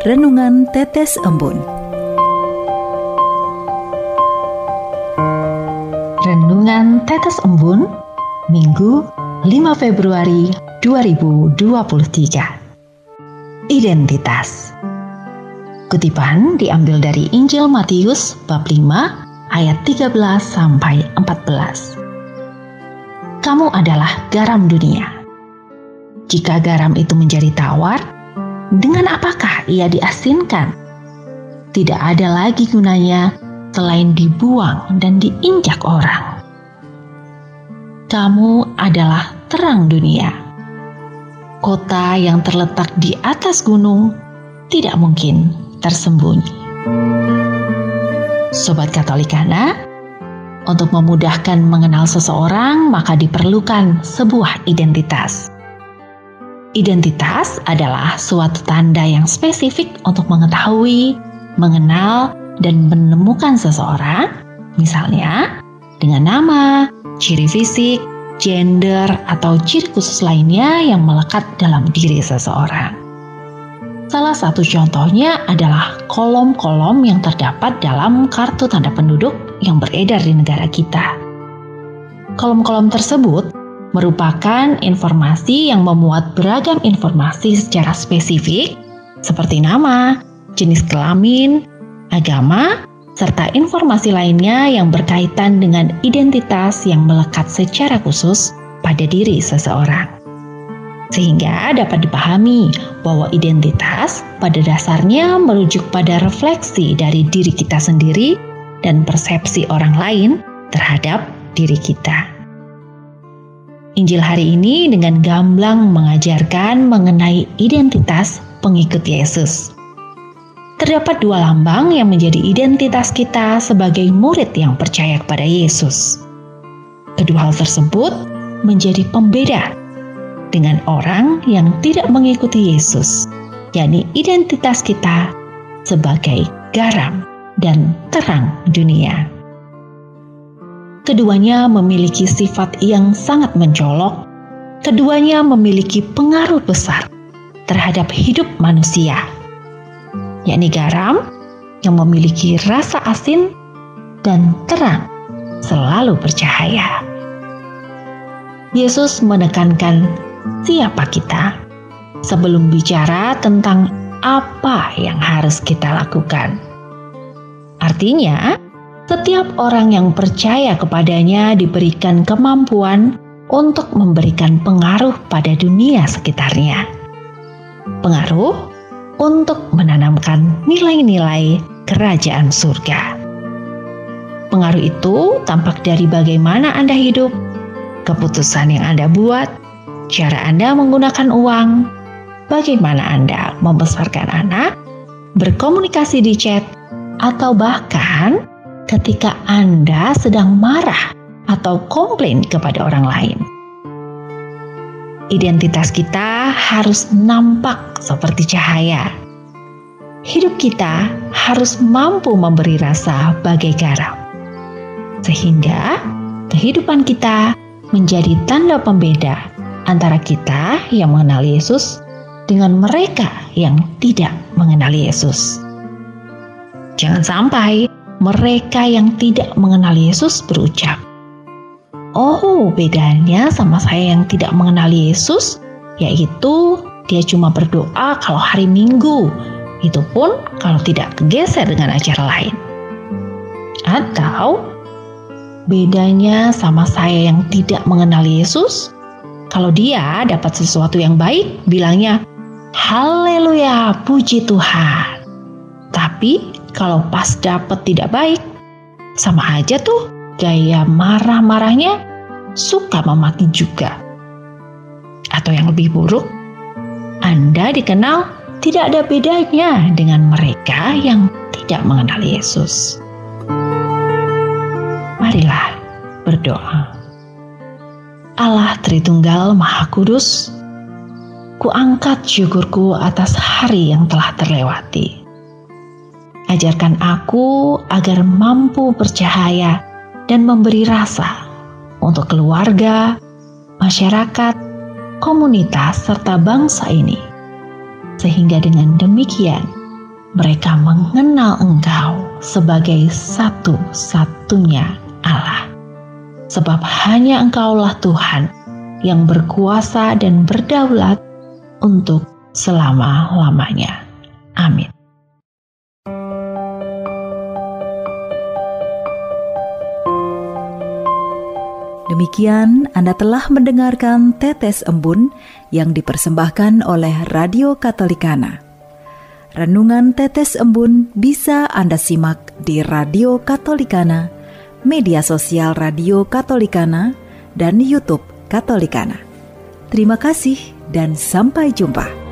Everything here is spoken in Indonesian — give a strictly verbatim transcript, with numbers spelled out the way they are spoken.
Renungan Tetes Embun. Renungan Tetes Embun, Minggu lima Februari dua ribu dua puluh tiga. Identitas. Kutipan diambil dari Injil Matius bab lima ayat tiga belas sampai empat belas. Kamu adalah garam dunia. Jika garam itu menjadi tawar, dengan apakah ia diasinkan? Tidak ada lagi gunanya selain dibuang dan diinjak orang. Kamu adalah terang dunia. Kota yang terletak di atas gunung tidak mungkin tersembunyi. Sobat Katolikana, untuk memudahkan mengenal seseorang, maka diperlukan sebuah identitas. Identitas adalah suatu tanda yang spesifik untuk mengetahui, mengenal, dan menemukan seseorang, misalnya dengan nama, ciri fisik, gender, atau ciri khusus lainnya yang melekat dalam diri seseorang. Salah satu contohnya adalah kolom-kolom yang terdapat dalam kartu tanda penduduk yang beredar di negara kita. Kolom-kolom tersebut merupakan informasi yang memuat beragam informasi secara spesifik seperti nama, jenis kelamin, agama, serta informasi lainnya yang berkaitan dengan identitas yang melekat secara khusus pada diri seseorang. Sehingga dapat dipahami bahwa identitas pada dasarnya merujuk pada refleksi dari diri kita sendiri dan persepsi orang lain terhadap diri kita. Injil hari ini dengan gamblang mengajarkan mengenai identitas pengikut Yesus. Terdapat dua lambang yang menjadi identitas kita sebagai murid yang percaya kepada Yesus. Kedua hal tersebut menjadi pembeda dengan orang yang tidak mengikuti Yesus, yakni identitas kita sebagai garam dan terang dunia. Keduanya memiliki sifat yang sangat mencolok. Keduanya memiliki pengaruh besar terhadap hidup manusia, yakni garam yang memiliki rasa asin dan terang selalu bercahaya. Yesus menekankan siapa kita sebelum bicara tentang apa yang harus kita lakukan. Artinya, setiap orang yang percaya kepadanya diberikan kemampuan untuk memberikan pengaruh pada dunia sekitarnya. Pengaruh untuk menanamkan nilai-nilai kerajaan surga. Pengaruh itu tampak dari bagaimana Anda hidup, keputusan yang Anda buat, cara Anda menggunakan uang, bagaimana Anda membesarkan anak, berkomunikasi di chat, atau bahkan ketika Anda sedang marah atau komplain kepada orang lain. Identitas kita harus nampak seperti cahaya. Hidup kita harus mampu memberi rasa bagai garam, sehingga kehidupan kita menjadi tanda pembeda antara kita yang mengenal Yesus dengan mereka yang tidak mengenal Yesus. Jangan sampai mereka yang tidak mengenal Yesus berucap, "Oh, bedanya sama saya yang tidak mengenal Yesus, yaitu dia cuma berdoa kalau hari Minggu, itu pun kalau tidak kegeser dengan acara lain." Atau, bedanya sama saya yang tidak mengenal Yesus, kalau dia dapat sesuatu yang baik, bilangnya, "Haleluya, puji Tuhan." Tapi kalau pas dapat tidak baik, sama aja tuh gaya marah-marahnya suka memaki juga. Atau yang lebih buruk, Anda dikenal tidak ada bedanya dengan mereka yang tidak mengenal Yesus. Marilah berdoa. Allah Tritunggal Maha Kudus, kuangkat syukurku atas hari yang telah terlewati. Ajarkan aku agar mampu bercahaya dan memberi rasa untuk keluarga, masyarakat, komunitas, serta bangsa ini. Sehingga dengan demikian mereka mengenal Engkau sebagai satu-satunya Allah. Sebab hanya Engkaulah Tuhan yang berkuasa dan berdaulat untuk selama-lamanya. Amin. Demikian Anda telah mendengarkan Tetes Embun yang dipersembahkan oleh Radio Katolikana. Renungan Tetes Embun bisa Anda simak di Radio Katolikana, media sosial Radio Katolikana, dan YouTube Katolikana. Terima kasih dan sampai jumpa.